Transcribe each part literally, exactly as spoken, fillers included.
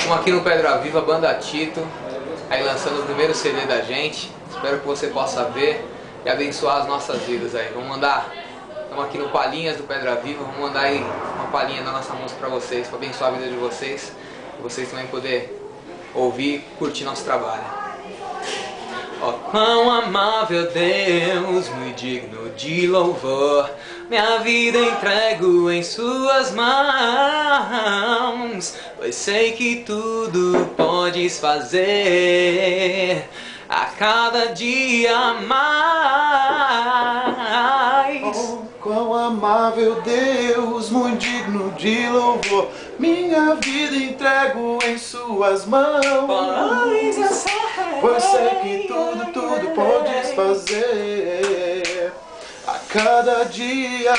Estamos aqui no Pedra Viva, Banda Tito, aí lançando o primeiro C D da gente. Espero que você possa ver e abençoar as nossas vidas aí. Vamos mandar, estamos aqui no Palhinhas do Pedra Viva, vamos mandar aí uma palhinha da nossa música para vocês, para abençoar a vida de vocês e vocês também poder ouvir e curtir nosso trabalho. Ó, quão amável Deus, muito digno de louvor, minha vida entrego em suas mãos, pois sei que tudo podes fazer a cada dia mais. Oh, quão amável Deus, muito digno de louvor, minha vida entrego em suas mãos, Pois eu sei, pois sei que tudo, tudo podes fazer a cada dia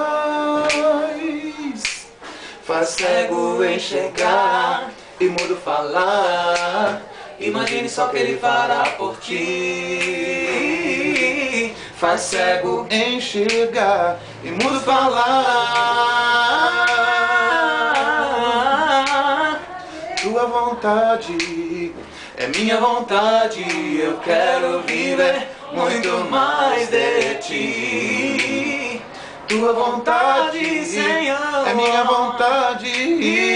mais. Faz cego enxergar e mudo falar, imagine só que ele fará por ti. Faz cego enxergar e mudo falar. Tua vontade é minha vontade, eu quero viver muito mais de ti. Tua vontade, Senhor, é minha vontade.